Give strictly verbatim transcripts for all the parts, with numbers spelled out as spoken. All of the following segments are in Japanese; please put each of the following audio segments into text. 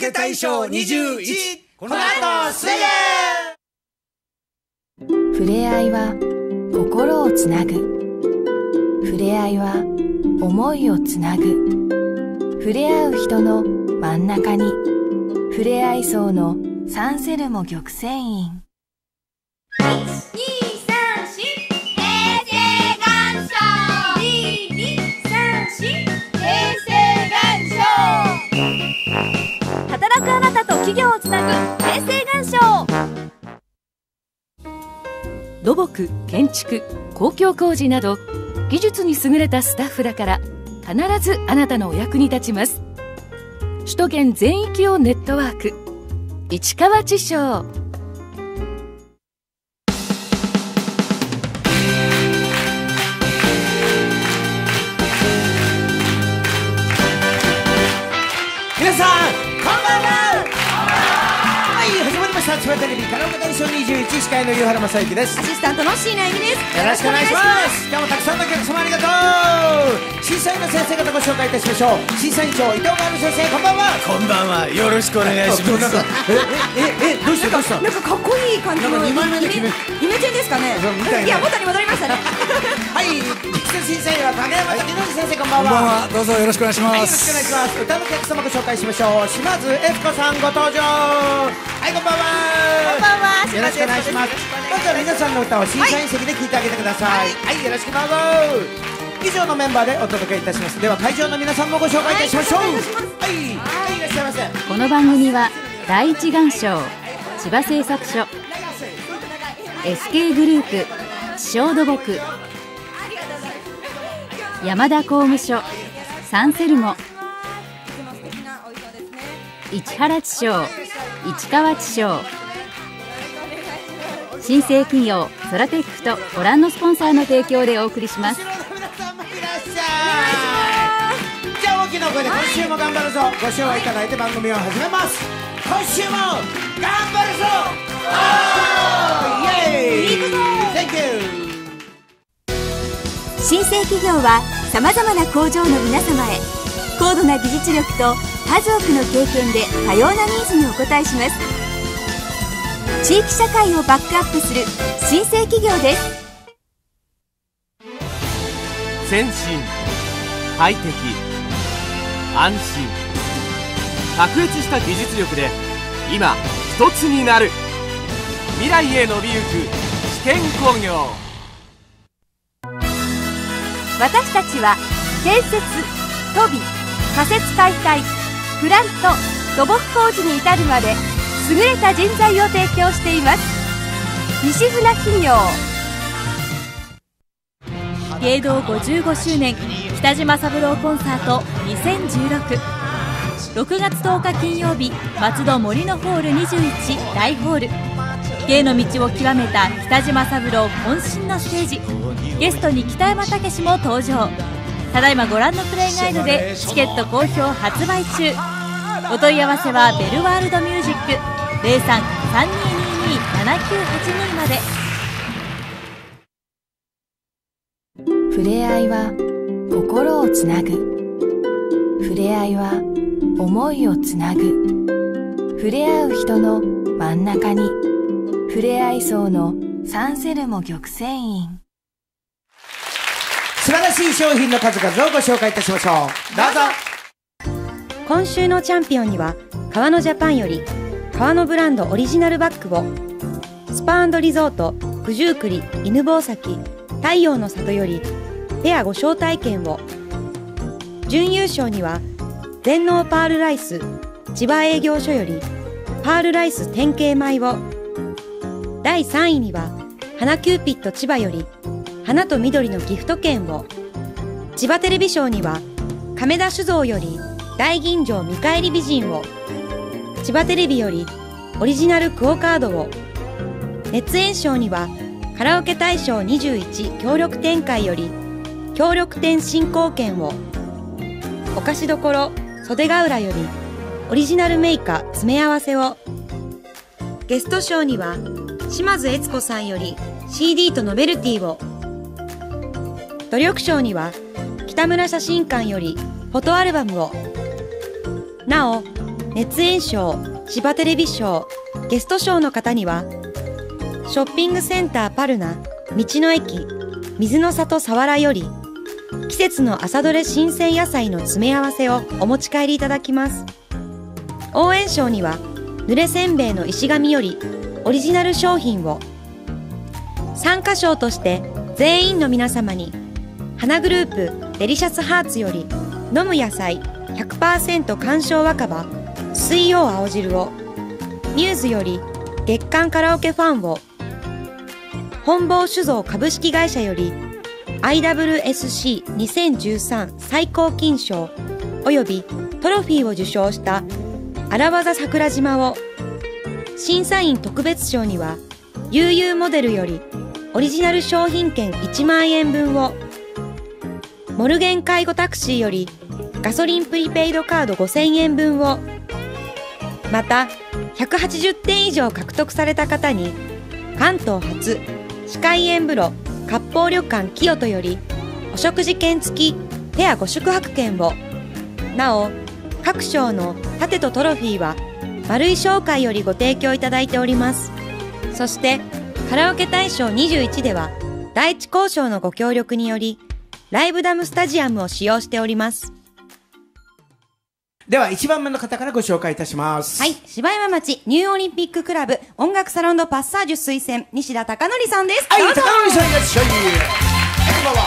ケ大賞にじゅういち、この後すぐ。 ふれあいは心をつなぐ。ふれあいは思いをつなぐ。ふれあう人の真ん中に、ふれあいそうのサンセルモ玉泉院。 いち、に、さん、し、平成元賞。に、に、さん、し、平成元賞。働くあなたと企業をつなぐ平成元賞。 土木、建築、公共工事など技術に優れたスタッフだから必ずあなたのお役に立ちます。首都圏全域をネットワーク、市川地商。 皆さんこんばんは。はい、始まりました千葉テレビカラオケ大賞にじゅういち、司会の湯原正幸です。 アシスタントの椎名由美です。 よろしくお願いします。今日もたくさんのお客様ありがとう。審査員の先生方ご紹介いたしましょう。審査員長伊藤薫先生、こんばんは。 こんばんは、よろしくお願いします。 ええええどうしたどうした。 なんかかっこいい感じのなんかにまいめのイメイメチェンですかね。 そうみたいな。 いや、元に戻りましたね。 はい、審査員は影山滝則先生、こんばんは。 こんばんは、どうぞよろしくお願いしはい、よろします。 くお願いします。歌のお客様ご紹介しましょう。島津悦子さんご登場。はい、こんばんは。 こんばんは。 よろしくお願いします。まずは皆さんの歌を審査員席で聴いてあげてください。はい、はい、よろしくどうぞ。以上のメンバーでお届けいたします。では会場の皆さんもご紹介いたしましょう。はい、はい、はい、いらっしゃいませ。 この番組は第一願賞千葉製作所 エスケー グループ地商土木山田工務所サンセルモ市原地商市川地商新生企業ソラテックとご覧のスポンサーの提供でお送りします。 皆さんもいらっしゃい。じゃあ大きな声で今週も頑張るぞご唱和いただいて番組を始めます。今週も頑張るぞ。イエーイ。 Thank you。 新生企業はさまざまな工場の皆様へ高度な技術力と数多くの経験で多様なニーズにお応えします。地域社会をバックアップする新生企業です。 先進、快適、安心、卓越した技術力で今一つになる。未来へ伸びゆく知見工業。 私たちは建設、都備、仮設解体、プラント、土木工事に至るまで優れた人材を提供しています。西船企業。芸道ごじゅうごしゅうねん北島三郎コンサートにせんじゅうろく。ろくがつとおか金曜日、松戸森のホールにじゅういち大ホール。芸の道を極めた北島三郎渾身のステージ。ゲストに北山武史も登場。ただいまご覧のプレイガイドでチケット好評発売中。お問い合わせはベルワールドミュージック ゼロさん さんにーにーにー ななきゅうはちにー まで。 ふれあいは心をつなぐ。ふれあいは思いをつなぐ。ふれあう人の真ん中に、ふれあいそうのサンセルモ玉泉院。 素晴らしい商品の数々をご紹介いたしましょう。どうぞ。 今週のチャンピオンには川のジャパンより川のブランドオリジナルバッグを、スパ&リゾート九十九里犬吠埼太陽の里よりペアご招待券を、準優勝には全農パールライス千葉営業所よりパールライス典型米を、だいさんいには花キューピット千葉より花と緑のギフト券を、千葉テレビ賞には亀田酒造より大吟醸見返り美人を、千葉テレビよりオリジナルクオカードを、熱演賞にはカラオケ大賞にじゅういち協力展開より協力展進行券を、お菓子どころ袖ヶ浦よりオリジナルメーカー詰め合わせを、ゲスト賞には島津悦子さんより シーディー とノベルティを、努力賞には北村写真館よりフォトアルバムを。なお熱演賞、芝テレビ賞、ゲスト賞の方にはショッピングセンターパルナ道の駅水の里さわらより季節の朝どれ新鮮野菜の詰め合わせをお持ち帰りいただきます。応援賞には濡れせんべいの石神よりオリジナル商品を、参加賞として全員の皆様に花グループデリシャスハーツより飲む野菜 ひゃくパーセント 観賞若葉水曜青汁を、ミューズより月間カラオケファンを、本坊酒造株式会社より アイダブリューエスシーにせんじゅうさん 最高金賞およびトロフィーを受賞した荒技桜島を、審査員特別賞には悠々モデルよりオリジナル商品券いちまんえん分を、モルゲン介護タクシーよりガソリンプリペイドカードごせんえん分を、またひゃくはちじゅってん以上獲得された方に関東初歯科医園風呂割烹旅館清人よりお食事券付きペアご宿泊券を、なお各賞の盾とトロフィーは丸井商会よりご提供いただいております。そしてカラオケ大賞にじゅういちでは第一交渉のご協力によりライブダムスタジアムを使用しております。 ではいちばんめの方からご紹介いたします。 はい、柴山町ニューオリンピッククラブ音楽サロンドパッサージュ推薦西田貴則さんです。 はい、 どうぞ。 高則さんいらっしゃい。はい、こんばんは。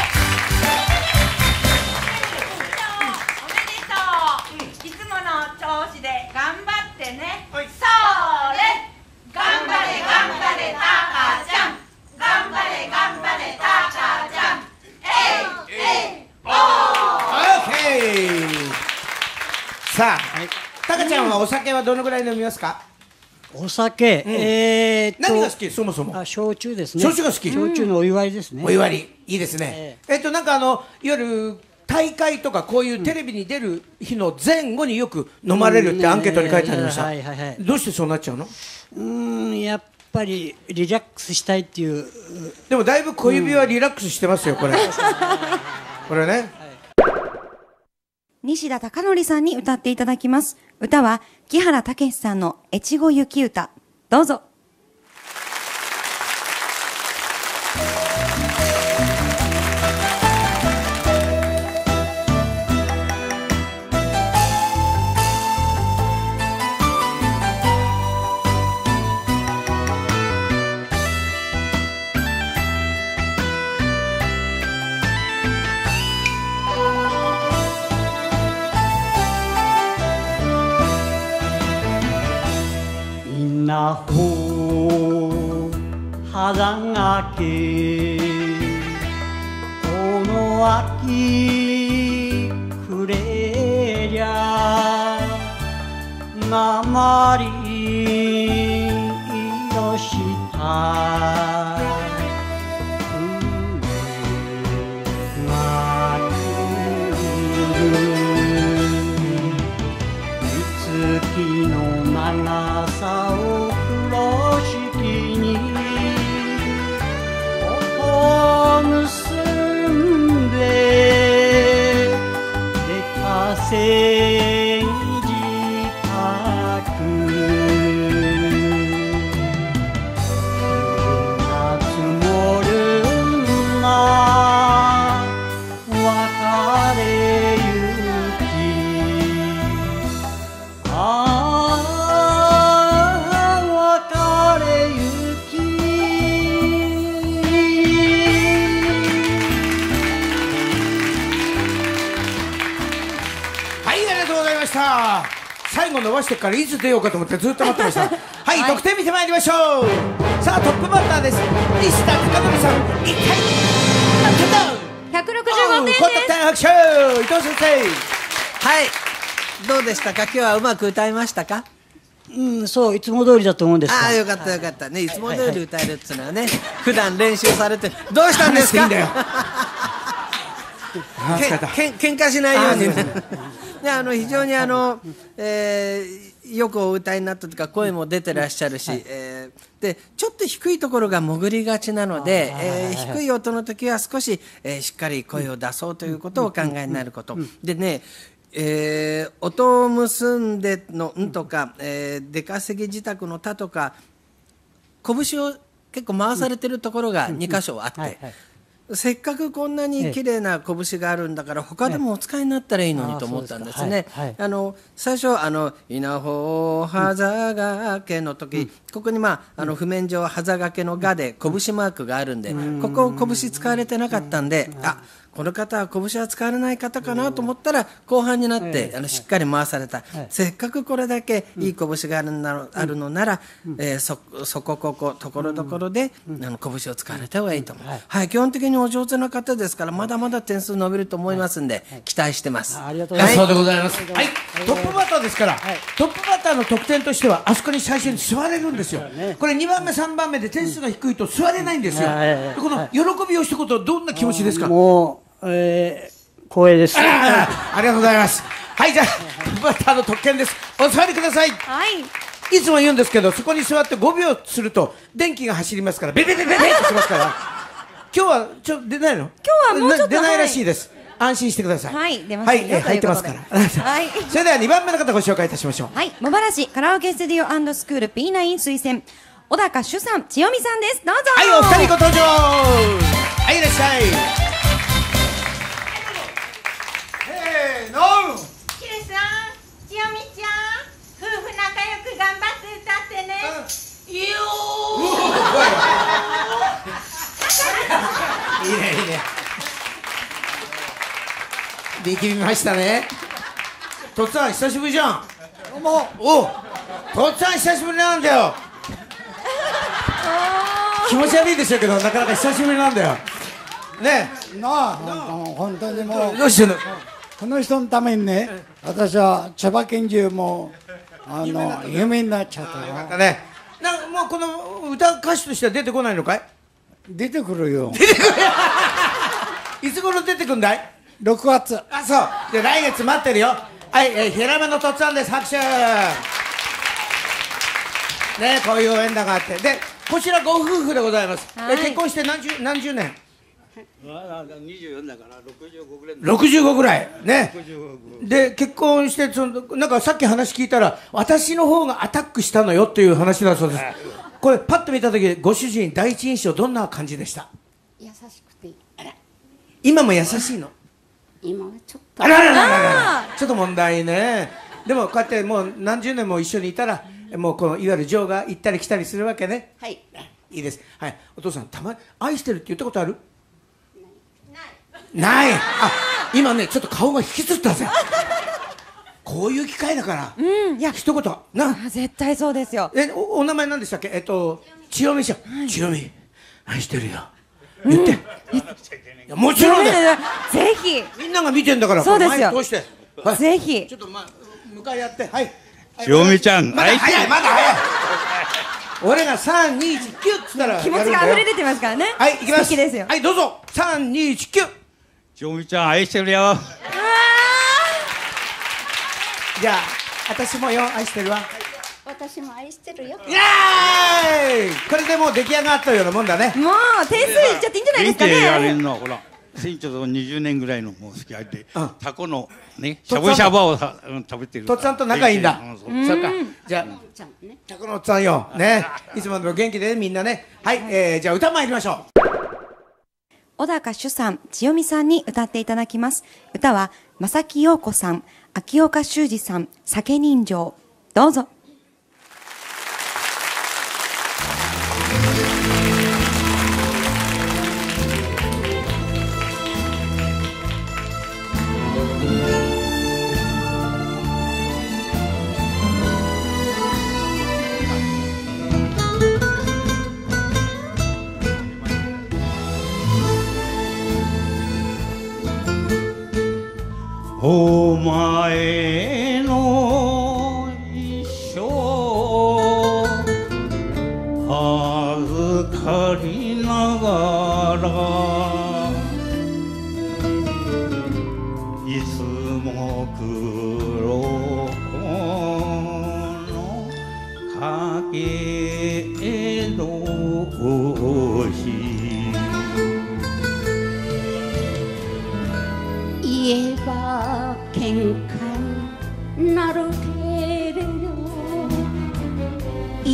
おめでとう。いつもの調子で頑張ってね。それ。頑張れ頑張れタカちゃん。頑張れ頑張れタカちゃん。えいえいおー。 オッケー。さあ、タカちゃんはお酒はどのぐらい飲みますか？ お酒、うん、えーっと何が好き？そもそも。 あ、焼酎ですね。 焼酎が好き。 焼酎のお祝いですね。 お祝いいいですね。えー、えっとなんかあのいわゆる大会とかこういうテレビに出る日の前後によく飲まれるってアンケートに書いてありました。どうしてそうなっちゃうの？ うーん、やっぱりリラックスしたいっていう。 でもだいぶ小指はリラックスしてますよ、これ。これね。 西田貴則さんに歌っていただきます。歌は木原武史さんの越後雪歌。どうぞ。 稲穂花がけこの秋くれりゃ鉛色した船が来る三月の長さを風呂敷に音を結んで出た千字書くが積もるな別れゆきああ別れゆきはい、ありがとうございました。最後伸ばしてからいつ出ようかと思ってずっと待ってました。はい、はい、得点見てまいりましょう。さあトップバッターです。西田貴則さんいっかいひゃくろくじゅうごてんです。 高得点拍手。伊藤先生。 はい、どうでしたか？今日はうまく歌いましたか？ うん、そういつも通りだと思うんですが。 ああ、よかったよかったね。いつも通り歌えるっていうのはね、普段練習されてどうしたんですか？いいんだよ。けん喧嘩しないようにね。で、あの非常にあの、えー、よくお歌いになったというか声も出てらっしゃるし、はい、えー、でちょっと低いところが潜りがちなので、えー、低い音の時は少し、えー、しっかり声を出そうということをお考えになること、うん、でね、 えー、音を結んでのんとか、えー、出稼ぎ自宅のたとか、拳を結構回されてるところがに箇所あって、せっかくこんなに綺麗な拳があるんだから他でもお使いになったらいいのにと思ったんですね。あの最初あの稲穂はざがけの時、うん、ここにまああの譜面上はざがけのがで拳マークがあるんで、うん、ここ拳使われてなかったんで、うん、あこの方は拳は使われない方かなと思ったら後半になってあのしっかり回された、せっかくこれだけいい拳があるのあるのなら、えー、そそこここところどころであの拳を使われた方がいいと思う。はい、基本的にお上手な方ですからまだまだ点数伸びると思いますんで期待してます。 ありがとうございます。そうでございます。はい、トップバッターですから、トップバッターの得点としてはあそこに最初に座れるんですよ。これにばんめさんばんめで点数が低いと座れないんですよ。この喜びを一言どんな気持ちですか？ もうえー、光栄です。 あ, あ, ありがとうございます。はい、じゃあトップバッターの特権です。お座りください。 はい。 いつも言うんですけど、そこに座ってごびょうすると電気が走りますから、ベベベベベってしますから。今日はちょっと出ないの？ 今日はもうちょっと出ないらしいです。はい、安心してください。 はい、出ました。 はい、えー、入ってますから。はい。それではにばんめの方ご紹介いたしましょう。 はい、茂原市カラオケスタジオ&スクール ピーナイン 推薦小高主さん、千代美さんです。どうぞ。 はい、お二人ご登場。はい、いらっしゃい。 キルさん、千代美ちゃん、夫婦仲良く頑張って歌ってね。いいよー。いいねいいね。力みましたね。とっつぁん久しぶりじゃん。もうおう、とっつぁん久しぶりなんだよ。気持ち悪いでしょうけどなかなか久しぶりなんだよ。ねえ。なあ、本当にもう。 どうしてんの？ この人のためにね、私は千葉県中もあの有名になっちゃったよ。 よかったね。なんかもうこの歌歌手としては出てこないのかい？ 出てくるよ。 出てくる。いつ頃出てくるんだい？ ろくがつ。 あ、そう。で来月待ってるよ。はい、えー、平目のとっつぁんです。拍手。ね、こういう応援団があって、でこちらご夫婦でございます。え結婚して何十何十年？ にじゅうよんだからろくじゅうごぐらい。 ろくじゅうごぐらいね。で結婚してそのなんかさっき話聞いたら私の方がアタックしたのよっていう話だそうです。これパッと見た時ご主人第一印象どんな感じでした？ 優しくて。 あら。今も優しいの？ 今はちょっと。 あららららら。ちょっと問題ね。でもこうやってもう何十年も一緒にいたらもうこのいわゆる情が行ったり来たりするわけね。 はい。 いいです。はい。お父さんたまに愛してるって言ったことある？ない。あ、今ねちょっと顔が引きつったぜ。こういう機会だから。 うん、いや一言な。 絶対そうですよ。 え、お、お名前なんでしたっけ？えっと千代美ちゃん。千代美、愛してるよ。言って。いやもちろんね。 ぜひ。 みんなが見てんだから。 そうですよ。 どうして？ ぜひ。 ちょっとま向かいやって。はい。 千代美ちゃん。 まだ早いまだ早い。俺が三二一キュッつったら気持ちが溢れ出てますからね。 はい、行きます。 素敵ですよ。 はい、どうぞ。三二一キュッ。 千代美ちゃん愛してるよ。 じゃあ私もよ愛してるわ。 私も愛してるよ。 イエーイ。これでもう出来上がったようなもんだね。 もう点数いっちゃっていいんじゃないですかね。 やれんのほら。船長とにじゅうねんぐらいのもう付き合いで、タコのねしゃぶしゃぶを食べてる。 とっつぁんと仲いいんだ。そうか。じゃあタコのおっさんよね。いつもの元気でみんなね。はい、えー、じゃあ歌参りましょう。 小高主さん、千代美さんに歌っていただきます。歌は正木陽子さん、秋岡修二さん、酒人情。どうぞ。 お前の一生預かりながらいつも黒子のかけどし言えば喧嘩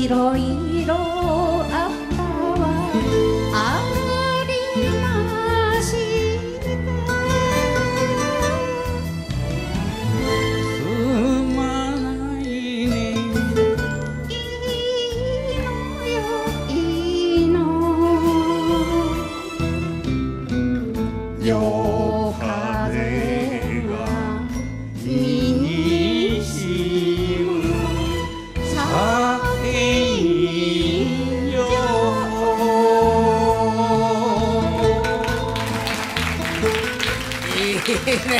いろいろあったわありましたすまないねいいのよいいの夜風が身にしむさいいよいいね。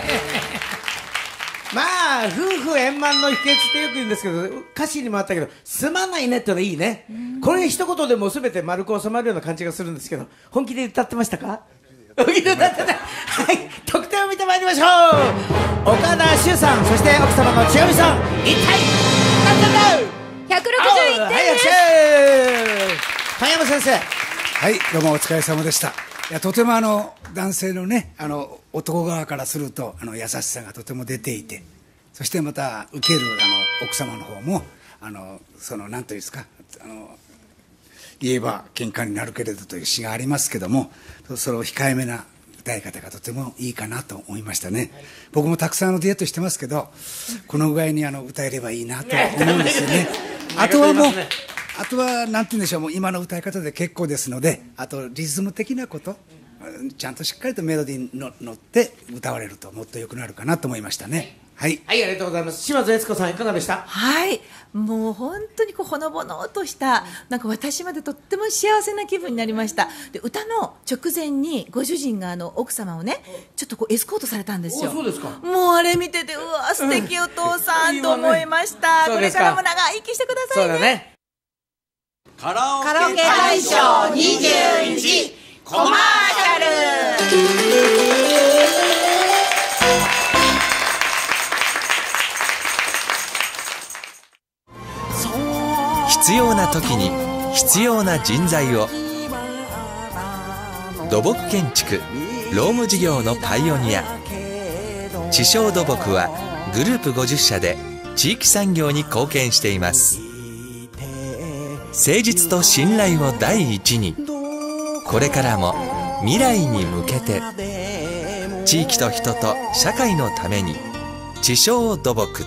まあ夫婦円満の秘訣ってよく言うんですけど、歌詞にもあったけどすまないねってのはいいね。これ一言でもう全て丸く収まるような感じがするんですけど、本気で歌ってましたか？本気で歌ってない。はい、得点を見てまいりましょう。岡田修さん、そして奥様の千代美さん、一体何点だ？ ひゃくろくじゅういってんです。 谷山先生。 はい、どうもお疲れ様でした。いや、とてもあの男性のね、あの男側からするとあの優しさがとても出ていて、そしてまた受けるあの奥様の方もあのそのなんというんですか、あの言えば喧嘩になるけれどという詩がありますけども、それを控えめな歌い方がとてもいいかなと思いましたね。僕もたくさんあのデュエットしてますけど、この具合にあの歌えればいいなと思うんですよね。あとはもうあとはなんて言うんでしょう、もう今の歌い方で結構ですので、あとリズム的なことちゃんとしっかりとメロディーにの乗って歌われるともっと良くなるかなと思いましたね。はい、 はい、ありがとうございます。島津悦子さんいかがでした？ はい、もう本当にこうほのぼのとしたなんか私までとっても幸せな気分になりました。で歌の直前にご主人があの奥様をねちょっとこうエスコートされたんですよ。 そうですか。 もうあれ見ててうわ素敵お父さん、うん、と思いました。これからも長生きしてくださいね。そうだね。 カラオケ大賞にじゅういちコマーシャル。 必要な時に必要な人材を。土木建築ローム事業のパイオニア地匠土木はグループごじゅっしゃで地域産業に貢献しています。誠実と信頼を第一に、これからも未来に向けて地域と人と社会のために地匠土木。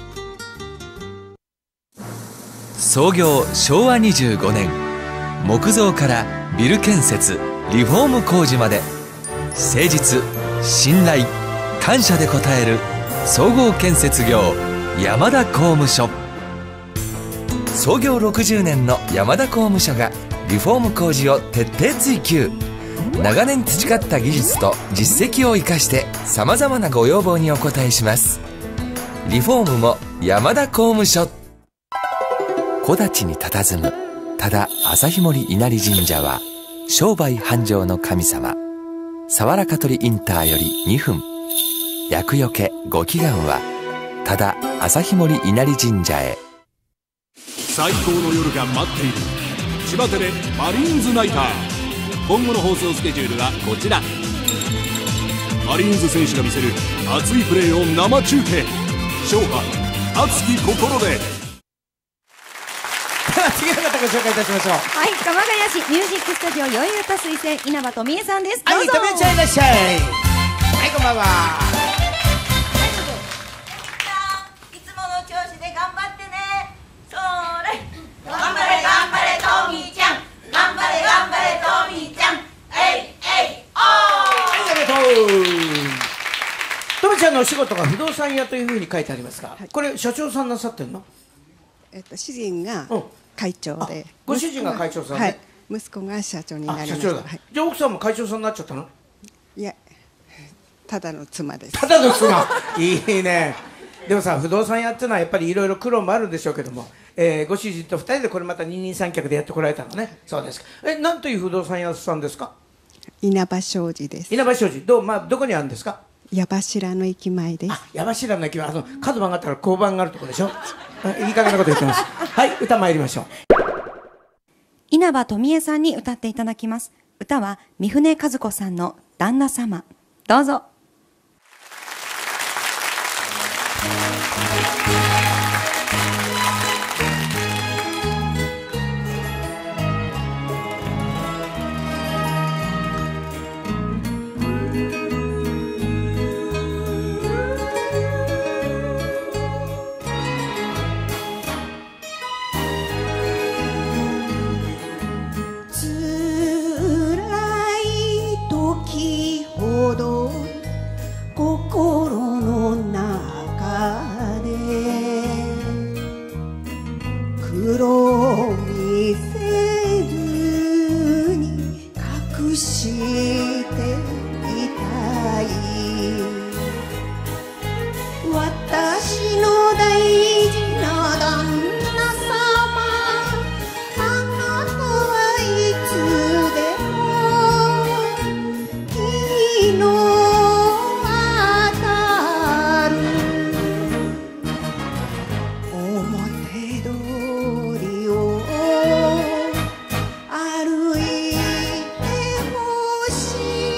創業しょうわにじゅうごねん、木造からビル建設リフォーム工事まで誠実信頼感謝で応える総合建設業山田工務所。創業ろくじゅうねんの山田工務所がリフォーム工事を徹底追求。長年培った技術と実績を生かしてさまざまなご要望にお応えします。リフォームも山田工務所。木立に佇む多田朝日森稲荷神社は商売繁盛の神様。佐原香取インターよりにふん、厄除けご祈願は多田朝日森稲荷神社へ。 最高の夜が待っている千葉テレマリーンズナイター。今後の放送スケジュールがこちら。マリーンズ選手が見せる熱いプレーを生中継。勝敗熱き心で。 次の方ご紹介いたしましょう。 はい、鎌ヶ谷市ミュージックスタジオよい歌推薦稲葉富恵さんです。 はい、富恵ちゃんいらっしゃい。はい、こんばんは。 いつもの調子で頑張ってね。それ頑張れ頑張れトミーちゃん、頑張れ頑張れトミーちゃん、えいえいおー。 はい、ありがとう。富恵ちゃんのお仕事が不動産屋というふうに書いてありますが、これ社長さんなさってるの？ えっと主人が会長で、 ご主人が会長さんで、 はい、息子が社長になりました。はい、 じゃあ奥さんも会長さんになっちゃったの？ いや、ただの妻です。 ただの妻。いいね。でもさ、不動産屋っていうのはやっぱりいろいろ苦労もあるんでしょうけども、えー、ご主人とふたりでこれまた二人三脚でやってこられたのね。そうですか。え、なんという不動産屋さんですか？ 稲葉商事です。 稲葉商事、どう、まあ、どこにあるんですか？ 矢柱の駅前です。 あ、矢柱の駅前、あの角曲がったら交番があるところでしょ。いい加減なこと言ってます。はい、歌参りましょう。 稲葉富恵さんに歌っていただきます。歌は三船和子さんの旦那様。どうぞ。 苦労見せずに隠していたい私の大事な旦那様あなたはいつでも日の当たる表通りを歩いてほし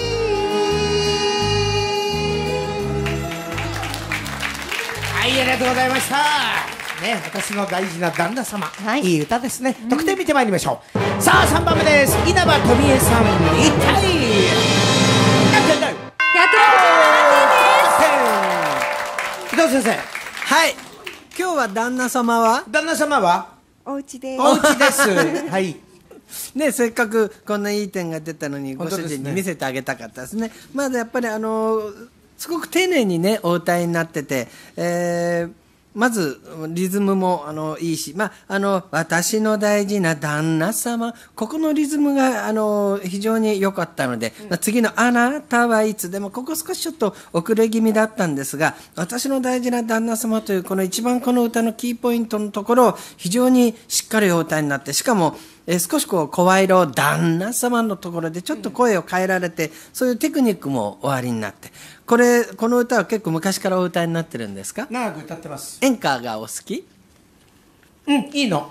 はい、ありがとうございました。ね、私の大事な旦那様、いい歌ですね。得点見てまいりましょう。さあ、さんばんめです。稲葉富恵さん、一体何点だよ。 ひゃくろくじゅうななてんです。 伊藤先生。 はい。今日は旦那様は旦那様はお家でお家ですはいね、せっかくこんないい点が出たのにご本当ですね主人に見せてあげたかったですね。まだやっぱりあのすごく丁寧にねお歌いになってて、えーまずリズムもあのいいし、まあ、あの私の大事な旦那様、ここのリズムがあの非常に良かったので、まあ、次のあなたはいつでもここ少しちょっと遅れ気味だったんですが、私の大事な旦那様というこの一番この歌のキーポイントのところを非常にしっかりお歌いになって、しかもえー少しこう声色旦那様のところでちょっと声を変えられて、そういうテクニックもおありになって、これこの歌は結構昔からお歌いになってるんですか？ 長く歌ってます。 演歌がお好き？ うん、いいの。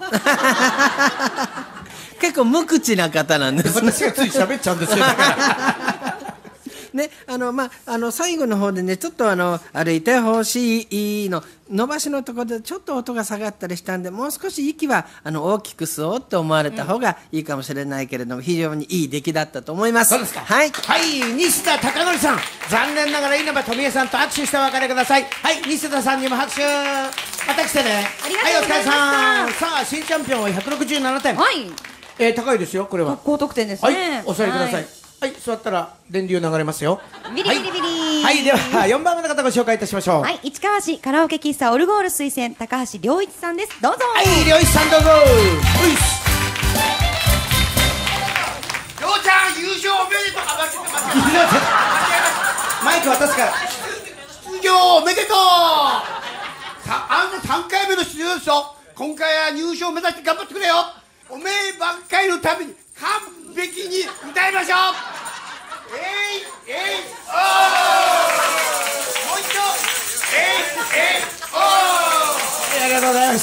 結構無口な方なんですね。 私がつい喋っちゃうんですよ。だからね、あのまああの最後の方でね、ちょっとあの歩いてほしいの伸ばしのところでちょっと音が下がったりしたんで、もう少し息はあの大きく吸おうと思われた方がいいかもしれないけれども、非常にいい出来だったと思います。 そうですか。 はい、 はい、西田貴教さん、残念ながら稲葉富恵さんと握手してお別れください。はい、西田さんにも拍手。また来てね。 ありがとうございました。 はい、お疲れさん。さあ、新チャンピオンはひゃくろくじゅうななてん。 はい。 えー、高いですよ、これは。 高得点ですはね。 い、お座りください。 はいはい、座ったら電流流れますよ。 ビリビリビリ。 はい、ではよんばんめの方ご紹介いたしましょう。 はい、市川市カラオケ喫茶オルゴール推薦高橋良一さんです。どうぞ。 はい、良一さんどうぞ。ういっす。 りょうちゃん優勝おめでとう。あ、間違えた間違えた。 マイク渡すから。 出場おめでとう。さあのさんかいめの出場ですよ。今回は入賞を目指して頑張ってくれよ。おめえばっかりのために完璧に歌いましょう。えいえいおー。もう一度えいえいおー。 ありがとうございました。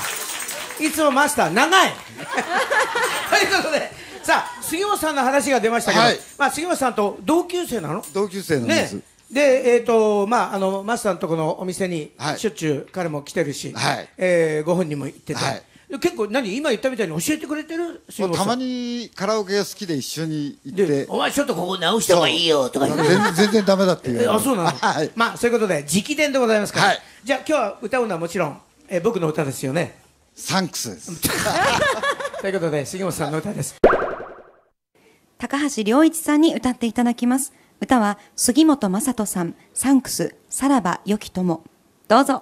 いつもマスター長い。ということで、さあ杉本さんの話が出ましたけど、 はい、 まあ杉本さんと同級生なの？ 同級生なんです。 ね、で、えーとまあ、あのマスターのところのお店にはいしょっちゅう彼も来てるし、 はいえーご本人も行ってて、 はい、 結構何今言ったみたいに教えてくれてる？ たまにカラオケが好きで一緒に行ってお前ちょっとここ直した方がいいよとか言って全然全然ダメだっていう。 あ、そうなの、 はい、 まあそういうことで直伝でございますから、 はい、 じゃあ今日は歌うのはもちろん、えー僕の歌ですよね。 サンクスですということで杉本さんの歌です。 高橋良一さんに歌っていただきます。歌は杉本雅人さん、サンクス、さらば良き友。どうぞ。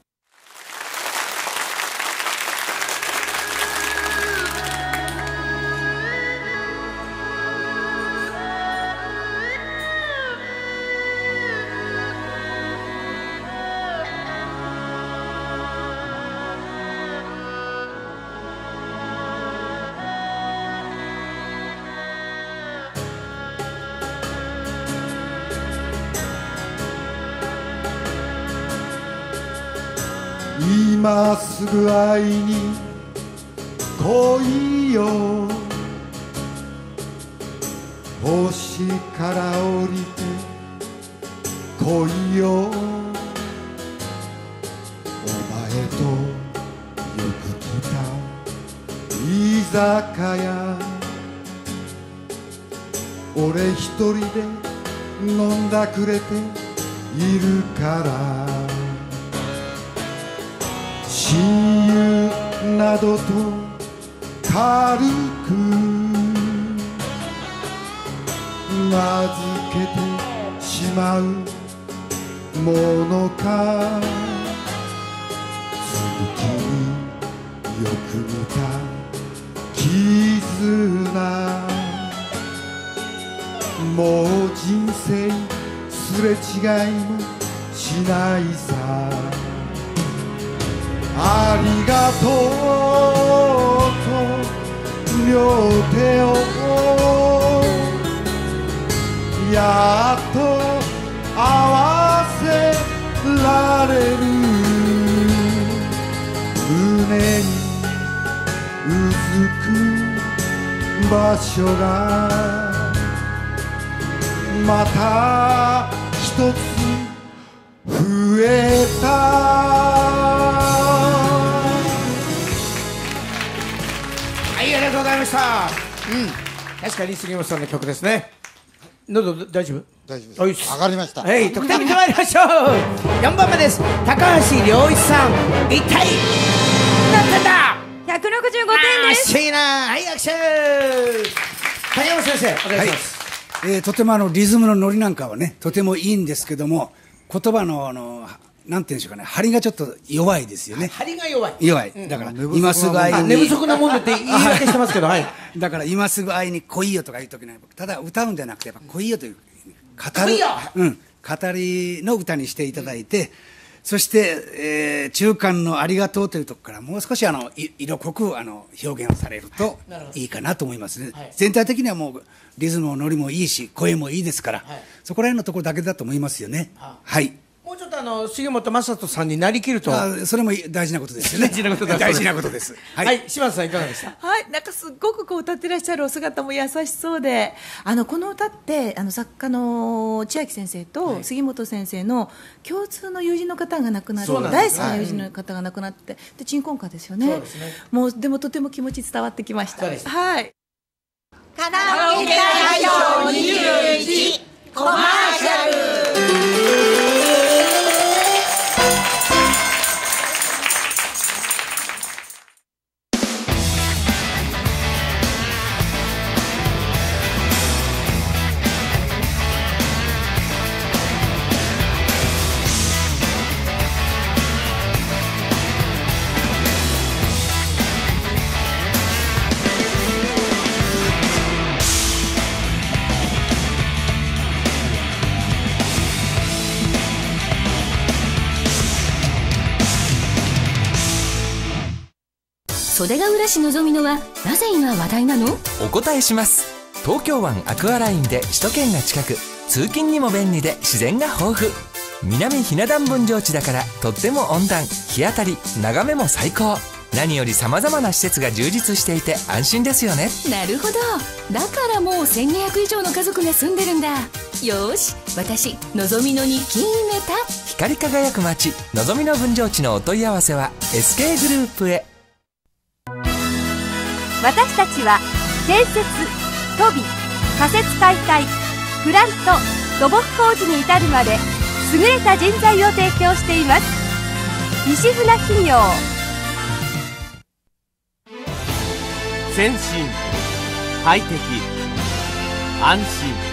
今すぐ会いに来いよ、星から降りて来いよ、お前とよく来た居酒屋、俺一人で飲んだくれているから、親友などと軽く名付けてしまうものか、月によく似た絆もう人生すれ違いもしないさありがとうと両手をやっと合わせられる胸にうずく場所がまた一つ増えたはい、ありがとうございました。うん、確かに杉本さんの曲ですね。喉大丈夫？ 大丈夫です。上がりました。 はい、得点見てまいりましょう。よんばんめです。高橋良一さん、一体何点だ？ ひゃくろくじゅうごてんです。 惜しいな。はい、拍手。谷本先生、お願いします。 はい、えー、とてもあのリズムのノリなんかはね、とてもいいんですけども、言葉のあのなんていうんでしょうかね、張りがちょっと弱いですよね。 張りが弱い。 弱い。だから、今すぐ会いに。 寝不足なもんでって言い訳してますけど、はい。 だから、今すぐ会いに来いよとか言うときに、ただ歌うんじゃなくて、やっぱ来いよという、語る、うん、語りの歌にしていただいて、そして、えー、中間のありがとうというところから、もう少しあの、色濃くあの、表現をされるといいかなと思いますね。はい、全体的にはもう、リズムもノリもいいし、声もいいですから、はい、そこら辺のところだけだと思いますよね。はあ、はい。 もうちょっとあの杉本雅人さんになりきると、 あ、それも大事なことですよね。大事なことだ。大事なことです。 はい、はい、島津さんいかがでした？ はい、なんかすごくこう歌ってらっしゃるお姿も優しそうで、あのこの歌ってあの作家の千秋先生と杉本先生の共通の友人の方が亡くなって、大好きな友人の方が亡くなって、で鎮魂歌ですよね。そうですね。もうでもとても気持ち伝わってきました。はい。 カラオケ大賞にじゅういちコマーシャル。 袖ヶ浦市のぞみのはなぜ今話題なの？ お答えします。東京湾アクアラインで首都圏が近く、通勤にも便利で自然が豊富。南ひな壇分譲地だからとっても温暖、日当たり、眺めも最高。何より様々な施設が充実していて安心ですよね。 なるほど、だからもうせんにひゃく以上の家族が住んでるんだ。よーし、私のぞみのに決めた。 光り輝く街のぞみの分譲地のお問い合わせは エスケー グループへ。 私たちは建設、都備、仮設解体、プラント、土木工事に至るまで優れた人材を提供しています。西船企業。 先進、快適、安心。